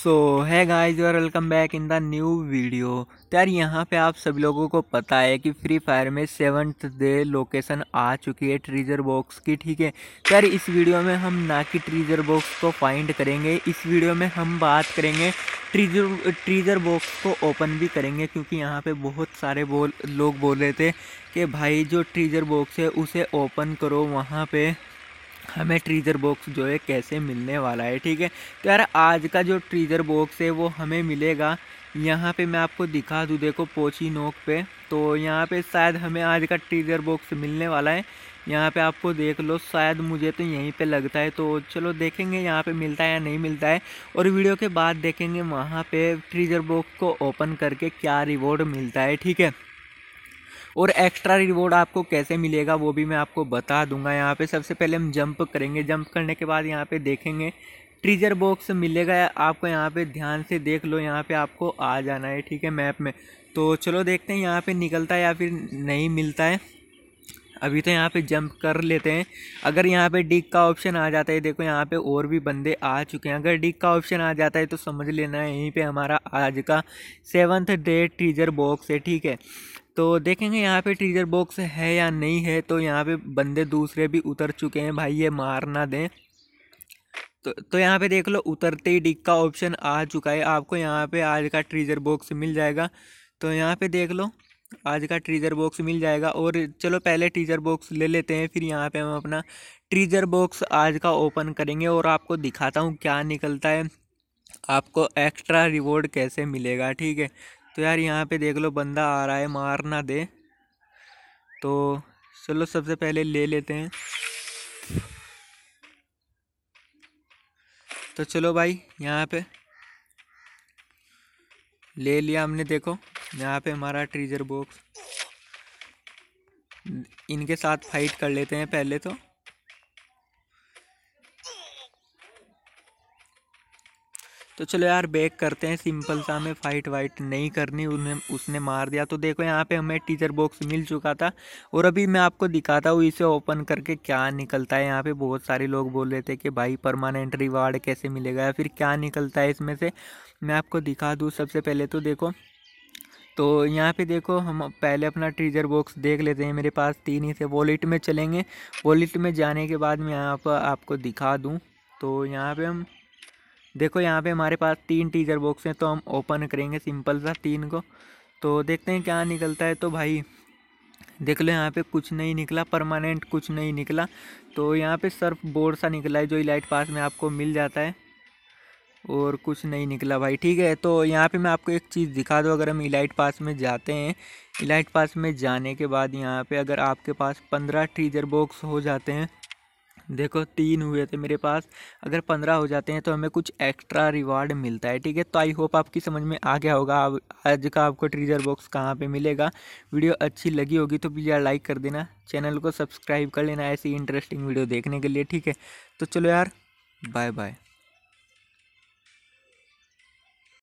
सो hey guys और welcome back in the new video. तो यार यहाँ पे आप सभी लोगों को पता है कि फ्री फायर में 7th डे लोकेशन आ चुकी है ट्रीजर बॉक्स की। ठीक है, तो यार इस वीडियो में हम ना कि ट्रीजर बॉक्स को फाइंड करेंगे, इस वीडियो में हम बात करेंगे ट्रीजर बॉक्स को ओपन भी करेंगे, क्योंकि यहाँ पे बहुत सारे लोग बोल रहे थे कि भाई जो ट्रीजर बॉक्स है उसे ओपन करो, वहाँ पे हमें ट्रीजर बॉक्स जो है कैसे मिलने वाला है। ठीक है, तो यार आज का जो ट्रीजर बॉक्स है वो हमें मिलेगा यहाँ पे। मैं आपको दिखा दूँ, देखो पोची नोक पे, तो यहाँ पे शायद हमें आज का ट्रीजर बॉक्स मिलने वाला है। यहाँ पे आपको देख लो, शायद मुझे तो यहीं पे लगता है, तो चलो देखेंगे यहाँ पे मिलता है या नहीं मिलता है, और वीडियो के बाद देखेंगे वहाँ पे ट्रीजर बॉक्स को ओपन करके क्या रिवॉर्ड मिलता है। ठीक है, और एक्स्ट्रा रिवॉर्ड आपको कैसे मिलेगा वो भी मैं आपको बता दूंगा। यहाँ पे सबसे पहले हम जंप करेंगे, जंप करने के बाद यहाँ पे देखेंगे ट्रीजर बॉक्स मिलेगा आपको। यहाँ पे ध्यान से देख लो, यहाँ पे आपको आ जाना है। ठीक है, मैप में। तो चलो देखते हैं यहाँ पे निकलता है या फिर नहीं मिलता है। अभी तो यहाँ पे जंप कर लेते हैं। अगर यहाँ पे डिग का ऑप्शन आ जाता है, देखो यहाँ पे और भी बंदे आ चुके हैं, अगर डिग का ऑप्शन आ जाता है तो समझ लेना है यहीं पे हमारा आज का 7th डे ट्रीजर बॉक्स है। ठीक है, तो देखेंगे यहाँ पे ट्रीजर बॉक्स है या नहीं है। तो यहाँ पे बंदे दूसरे भी उतर चुके हैं भाई, ये मार ना दें। तो यहाँ पे देख लो, उतरते ही डिग का ऑप्शन आ चुका है, आपको यहाँ पे आज का ट्रीजर बॉक्स मिल जाएगा। तो यहाँ पे देख लो, आज का ट्रीजर बॉक्स मिल जाएगा। और चलो पहले ट्रीजर बॉक्स ले लेते हैं, फिर यहाँ पे हम अपना ट्रीजर बॉक्स आज का ओपन करेंगे और आपको दिखाता हूँ क्या निकलता है, आपको एक्स्ट्रा रिवॉर्ड कैसे मिलेगा। ठीक है, तो यार यहाँ पे देख लो बंदा आ रहा है, मार ना दे। तो चलो सबसे पहले ले लेते हैं। तो चलो भाई यहाँ पे ले लिया हमने। देखो यहाँ पे हमारा ट्रीजर बॉक्स, इनके साथ फाइट कर लेते हैं पहले तो चलो यार बैक करते हैं, सिंपल सा, हमें फाइट वाइट नहीं करनी। उन्हें उसने मार दिया। तो देखो यहाँ पे हमें टीजर बॉक्स मिल चुका था, और अभी मैं आपको दिखाता हूँ इसे ओपन करके क्या निकलता है। यहाँ पे बहुत सारे लोग बोल रहे थे कि भाई परमानेंट रिवार्ड कैसे मिलेगा या फिर क्या निकलता है इसमें से, मैं आपको दिखा दूँ। सबसे पहले तो देखो, तो यहाँ पे देखो हम पहले अपना ट्रीजर बॉक्स देख लेते हैं। मेरे पास 3 ही थे। वॉलेट में चलेंगे, वॉलेट में जाने के बाद मैं यहाँ पर आपको दिखा दूँ। तो यहाँ पे हम देखो, यहाँ पे हमारे पास 3 टीजर बॉक्स हैं, तो हम ओपन करेंगे सिंपल सा 3 को। तो देखते हैं क्या निकलता है। तो भाई देख लो, यहाँ पे कुछ नहीं निकला, परमानेंट कुछ नहीं निकला। तो यहाँ पे सर्फ बोर्ड सा निकला है जो इलाइट पास में आपको मिल जाता है, और कुछ नहीं निकला भाई। ठीक है, तो यहाँ पे मैं आपको एक चीज़ दिखा दूँ। अगर हम इलाइट पास में जाते हैं, इलाइट पास में जाने के बाद यहाँ पे अगर आपके पास 15 ट्रीजर बॉक्स हो जाते हैं, देखो 3 हुए थे मेरे पास, अगर 15 हो जाते हैं तो हमें कुछ एक्स्ट्रा रिवार्ड मिलता है। ठीक है, तो आई होप आपकी समझ में आ गया होगा अब आज का आपको ट्रीजर बॉक्स कहाँ पे मिलेगा। वीडियो अच्छी लगी होगी तो प्लीज़ यार लाइक कर देना, चैनल को सब्सक्राइब कर लेना ऐसी इंटरेस्टिंग वीडियो देखने के लिए। ठीक है, तो चलो यार, बाय बाय।